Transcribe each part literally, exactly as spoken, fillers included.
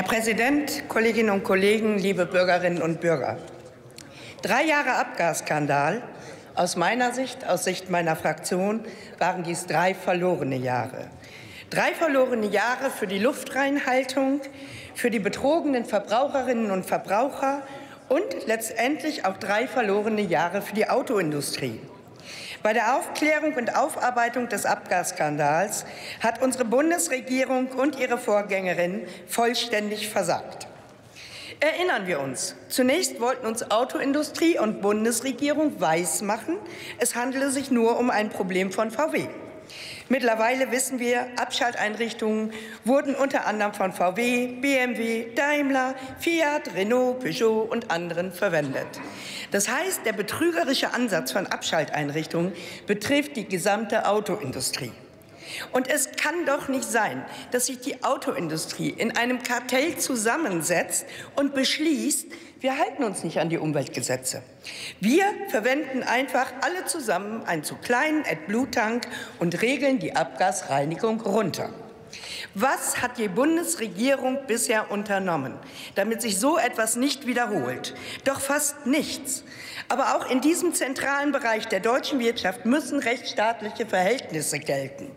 Präsident, Kolleginnen und Kollegen, liebe Bürgerinnen und Bürger! Drei Jahre Abgasskandal. Aus meiner Sicht, aus Sicht meiner Fraktion, waren dies drei verlorene Jahre. Drei verlorene Jahre für die Luftreinhaltung, für die betrogenen Verbraucherinnen und Verbraucher und letztendlich auch drei verlorene Jahre für die Autoindustrie. Bei der Aufklärung und Aufarbeitung des Abgasskandals hat unsere Bundesregierung und ihre Vorgängerin vollständig versagt. Erinnern wir uns. Zunächst wollten uns Autoindustrie und Bundesregierung weismachen, es handele sich nur um ein Problem von V W. Mittlerweile wissen wir, Abschalteinrichtungen wurden unter anderem von V W, B M W, Daimler, Fiat, Renault, Peugeot und anderen verwendet. Das heißt, der betrügerische Ansatz von Abschalteinrichtungen betrifft die gesamte Autoindustrie. Und es kann doch nicht sein, dass sich die Autoindustrie in einem Kartell zusammensetzt und beschließt, wir halten uns nicht an die Umweltgesetze. Wir verwenden einfach alle zusammen einen zu kleinen AdBlue-Tank und regeln die Abgasreinigung runter. Was hat die Bundesregierung bisher unternommen, damit sich so etwas nicht wiederholt? Doch fast nichts. Aber auch in diesem zentralen Bereich der deutschen Wirtschaft müssen rechtsstaatliche Verhältnisse gelten.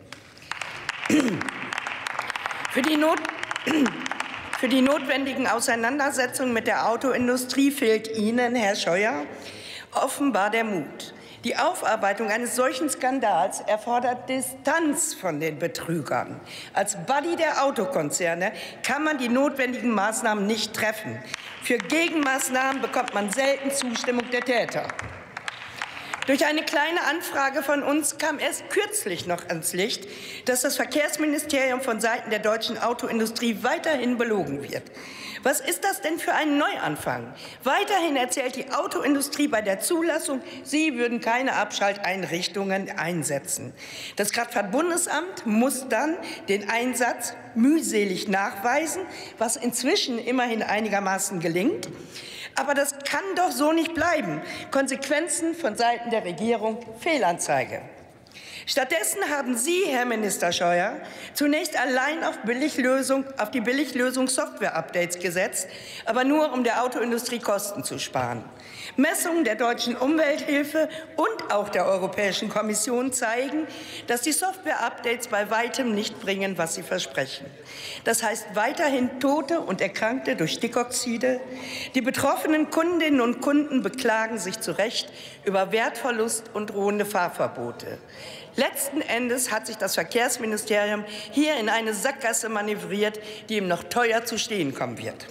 Für die, Not für die notwendigen Auseinandersetzungen mit der Autoindustrie fehlt Ihnen, Herr Scheuer, offenbar der Mut. Die Aufarbeitung eines solchen Skandals erfordert Distanz von den Betrügern. Als Buddy der Autokonzerne kann man die notwendigen Maßnahmen nicht treffen. Für Gegenmaßnahmen bekommt man selten Zustimmung der Täter. Durch eine kleine Anfrage von uns kam erst kürzlich noch ans Licht, dass das Verkehrsministerium von Seiten der deutschen Autoindustrie weiterhin belogen wird. Was ist das denn für ein Neuanfang? Weiterhin erzählt die Autoindustrie bei der Zulassung, sie würden keine Abschalteinrichtungen einsetzen. Das Kraftfahrtbundesamt muss dann den Einsatz mühselig nachweisen, was inzwischen immerhin einigermaßen gelingt. Aber das kann doch so nicht bleiben. Konsequenzen von Seiten der Regierung, Fehlanzeige. Stattdessen haben Sie, Herr Minister Scheuer, zunächst allein auf, Billiglösung, auf die Billiglösung Software-Updates gesetzt, aber nur, um der Autoindustrie Kosten zu sparen. Messungen der deutschen Umwelthilfe und auch der Europäischen Kommission zeigen, dass die Software-Updates bei weitem nicht bringen, was sie versprechen. Das heißt weiterhin Tote und Erkrankte durch Stickoxide. Die betroffenen Kundinnen und Kunden beklagen sich zu Recht über Wertverlust und drohende Fahrverbote. Letzten Endes hat sich das Verkehrsministerium hier in eine Sackgasse manövriert, die ihm noch teuer zu stehen kommen wird.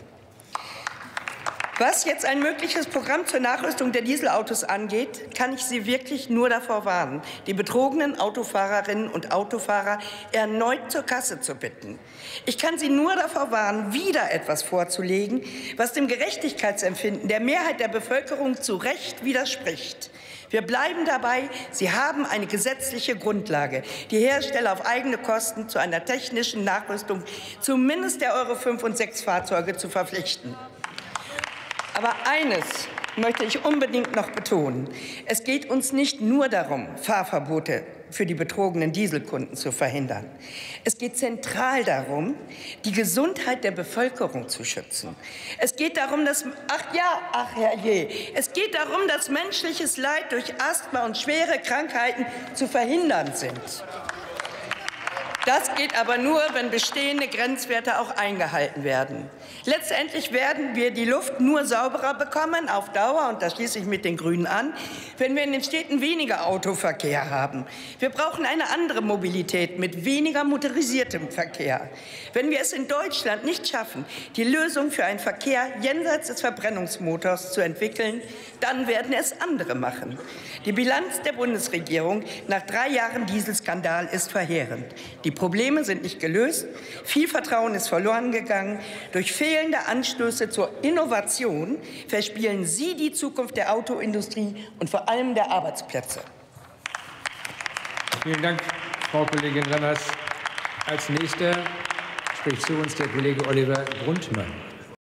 Was jetzt ein mögliches Programm zur Nachrüstung der Dieselautos angeht, kann ich Sie wirklich nur davor warnen, die betrogenen Autofahrerinnen und Autofahrer erneut zur Kasse zu bitten. Ich kann Sie nur davor warnen, wieder etwas vorzulegen, was dem Gerechtigkeitsempfinden der Mehrheit der Bevölkerung zu Recht widerspricht. Wir bleiben dabei, Sie haben eine gesetzliche Grundlage, die Hersteller auf eigene Kosten zu einer technischen Nachrüstung zumindest der Euro fünf und sechs Fahrzeuge zu verpflichten. Aber eines möchte ich unbedingt noch betonen. Es geht uns nicht nur darum, Fahrverbote für die betrogenen Dieselkunden zu verhindern. Es geht zentral darum, die Gesundheit der Bevölkerung zu schützen. Es geht darum, dass, ach ja, ach herrje, es geht darum, dass menschliches Leid durch Asthma und schwere Krankheiten zu verhindern sind. Das geht aber nur, wenn bestehende Grenzwerte auch eingehalten werden. Letztendlich werden wir die Luft nur sauberer bekommen auf Dauer, und das schließe ich mit den Grünen an, wenn wir in den Städten weniger Autoverkehr haben. Wir brauchen eine andere Mobilität mit weniger motorisiertem Verkehr. Wenn wir es in Deutschland nicht schaffen, die Lösung für einen Verkehr jenseits des Verbrennungsmotors zu entwickeln, dann werden es andere machen. Die Bilanz der Bundesregierung nach drei Jahren Dieselskandal ist verheerend. Die Probleme sind nicht gelöst, viel Vertrauen ist verloren gegangen. Durch fehlende Anstöße zur Innovation verspielen Sie die Zukunft der Autoindustrie und vor allem der Arbeitsplätze. Vielen Dank, Frau Kollegin Remmers. Als Nächster spricht zu uns der Kollege Oliver Grundmann.